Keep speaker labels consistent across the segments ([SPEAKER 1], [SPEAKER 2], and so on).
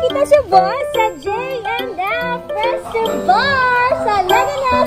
[SPEAKER 1] Kita si boss sa JandF Restobar sa Leganes.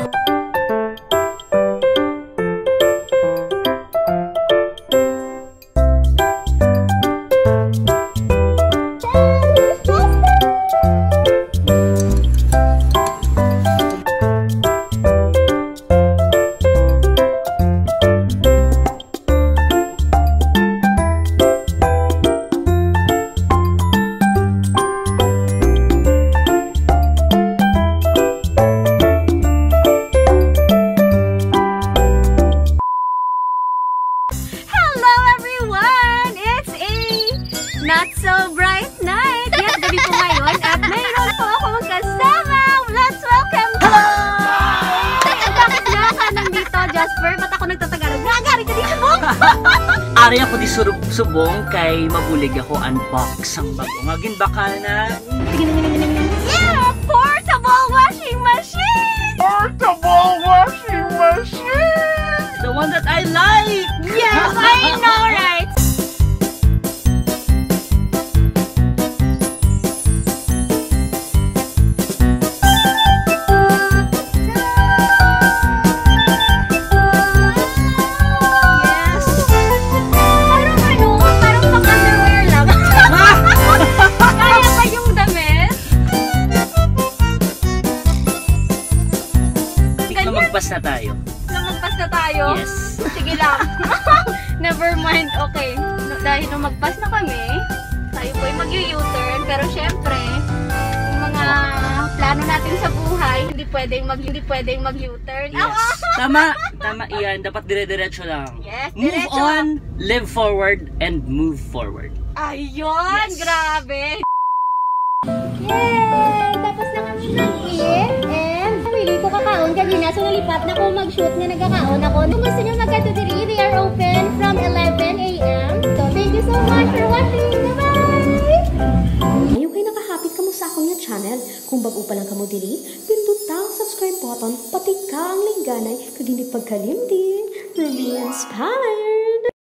[SPEAKER 2] Not so bright night. Yes, gabi po ngayon at mayroon po akong kasama. Let's welcome. Hello! Ay, bakit nga ka nandito, Jasper? Ba't ako nagtatagalog? Nagari ka di subong?
[SPEAKER 3] Ari ako di subong kay mabulig ako unbox ang bago. Ngagin bakal na.
[SPEAKER 2] Yeah! Portable washing machine!
[SPEAKER 3] Portable washing machine! The one that I like!
[SPEAKER 2] Yes, I know, right?
[SPEAKER 3] Magpas na tayo.
[SPEAKER 2] Magpas na tayo?
[SPEAKER 3] Yes.
[SPEAKER 2] Sige lang. Never mind. Okay. Dahil nung magpas na kami, tayo po ay mag-u-turn. Pero syempre, yung mga plano natin sa buhay, hindi pwedeng mag-u-turn.
[SPEAKER 3] Yes. Tama iyan. Dapat dire-diretso lang.
[SPEAKER 2] Yes,
[SPEAKER 3] move
[SPEAKER 2] diretso.
[SPEAKER 3] on, live forward, and move forward.
[SPEAKER 2] Ayun!
[SPEAKER 3] Yes.
[SPEAKER 2] Grabe!
[SPEAKER 1] Yay! Tapos na kami mag-eat and pili ko kakaon kanina. So nalipat na ko mag-shoot nga nagkakaon ako. Kung gusto nyo magkatudiri, they are open from 11 a.m. So thank you so much for watching. Bye-bye! Ngayon kayo nakahapit ka mo sa akong nga channel. Kung bago pa lang ka mo diri, pindot ang subscribe button, pati ka ang lingganay, kag hindi pagkalimtin. Rubeinspired!